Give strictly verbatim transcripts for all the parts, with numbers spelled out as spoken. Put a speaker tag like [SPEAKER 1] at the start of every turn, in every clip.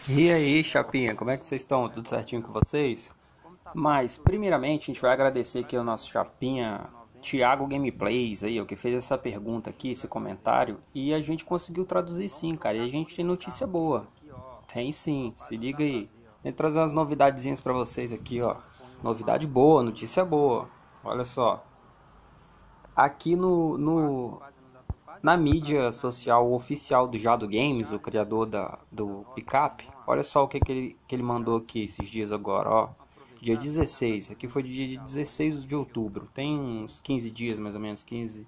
[SPEAKER 1] E aí, Chapinha, como é que vocês estão? Tudo certinho com vocês? Mas, primeiramente, a gente vai agradecer aqui ao nosso Chapinha, Thiago Gameplays, aí, o que fez essa pergunta aqui, esse comentário, e a gente conseguiu traduzir sim, cara, e a gente tem notícia boa. Tem sim, se liga aí. Vou trazer umas novidadezinhas pra vocês aqui, ó. Novidade boa, notícia boa. Olha só. Aqui no, no na mídia social oficial do Jado Games, o criador da, do Picap, olha só o que, que, ele, que ele mandou aqui esses dias agora, ó. Dia dezesseis, aqui foi dia dezesseis de outubro, tem uns quinze dias, mais ou menos, quinze.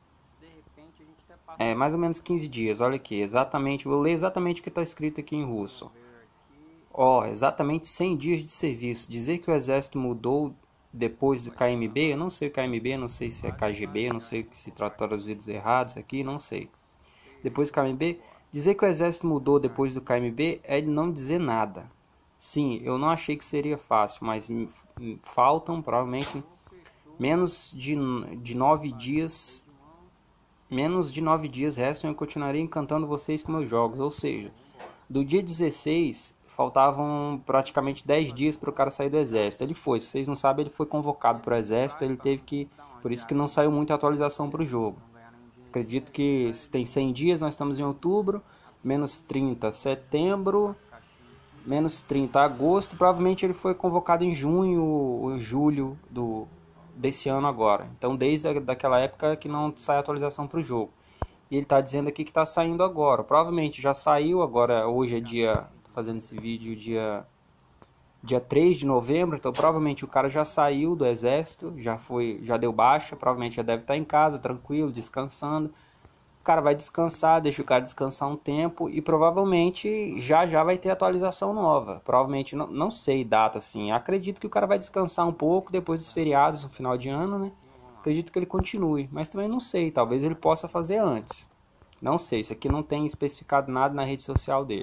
[SPEAKER 1] É, mais ou menos quinze dias, olha aqui, exatamente, vou ler exatamente o que está escrito aqui em russo. Ó, exatamente cem dias de serviço. Dizer que o exército mudou depois do K M B, eu não sei o K M B, não sei se é K G B, não sei se trataram os vídeos errados aqui, não sei. Depois do K M B, dizer que o exército mudou depois do K M B é não dizer nada. Sim, eu não achei que seria fácil, mas faltam provavelmente menos de, de nove dias. Menos de nove dias restam e eu continuarei encantando vocês com meus jogos. Ou seja, do dia dezesseis, faltavam praticamente dez dias para o cara sair do exército. Ele foi, se vocês não sabem, ele foi convocado para o exército, ele teve que, por isso que não saiu muita atualização para o jogo. Acredito que tem cem dias, nós estamos em outubro, menos trinta setembro, menos trinta agosto, provavelmente ele foi convocado em junho ou julho do, desse ano agora. Então desde a, daquela época que não sai atualização para o jogo. E ele está dizendo aqui que está saindo agora. Provavelmente já saiu, agora hoje é dia, tô fazendo esse vídeo dia dia três de novembro, então provavelmente o cara já saiu do exército, já foi, já deu baixa, provavelmente já deve estar em casa, tranquilo, descansando. O cara vai descansar, deixa o cara descansar um tempo e provavelmente já já vai ter atualização nova. Provavelmente, não, não sei data assim. Acredito que o cara vai descansar um pouco depois dos feriados, no final de ano, né? Acredito que ele continue, mas também não sei. Talvez ele possa fazer antes. Não sei, isso aqui não tem especificado nada na rede social dele.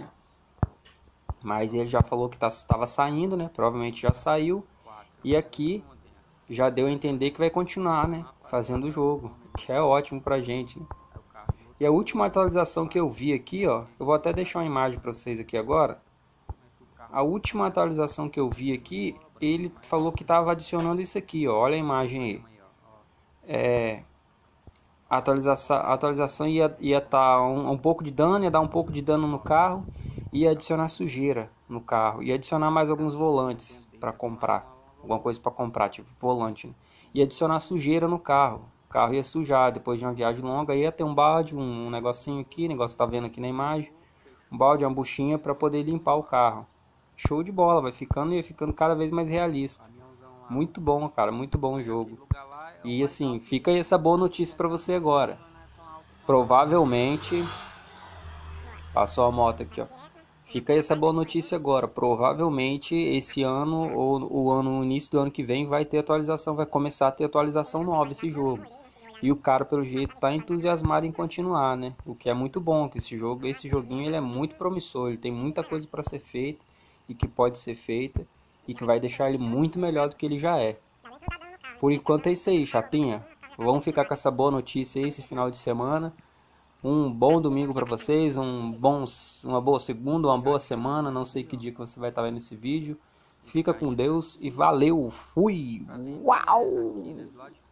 [SPEAKER 1] Mas ele já falou que estava saindo, né? Provavelmente já saiu. E aqui já deu a entender que vai continuar, né? Fazendo o jogo, que é ótimo pra gente, né? E a última atualização que eu vi aqui, ó, eu vou até deixar uma imagem para vocês aqui agora. A última atualização que eu vi aqui, ele falou que estava adicionando isso aqui, ó, olha a imagem aí. É, a atualização, a atualização ia estar ia tá um, um pouco de dano, ia dar um pouco de dano no carro, ia adicionar sujeira no carro, ia adicionar mais alguns volantes para comprar, alguma coisa para comprar, tipo volante, né? Ia adicionar sujeira no carro. O carro ia sujar depois de uma viagem longa, ia ter um balde, um, um negocinho aqui, negócio está vendo aqui na imagem, um balde, uma buchinha para poder limpar o carro. Show de bola, vai ficando e ficando cada vez mais realista. Muito bom, cara, muito bom o jogo. E assim, fica aí essa boa notícia para você agora. Provavelmente, passou a moto aqui, ó. Fica aí essa boa notícia agora. Provavelmente esse ano ou o ano, o início do ano que vem vai ter atualização, vai começar a ter atualização nova esse jogo. E o cara, pelo jeito, tá entusiasmado em continuar, né? O que é muito bom, que esse jogo, esse joguinho, ele é muito promissor, ele tem muita coisa para ser feita e que pode ser feita e que vai deixar ele muito melhor do que ele já é. Por enquanto é isso aí, chapinha. Vamos ficar com essa boa notícia aí esse final de semana. Um bom domingo para vocês, um bom, uma boa segunda, uma boa semana. Não sei que dia que você vai estar vendo esse vídeo. Fica com Deus e valeu. Fui. Uau!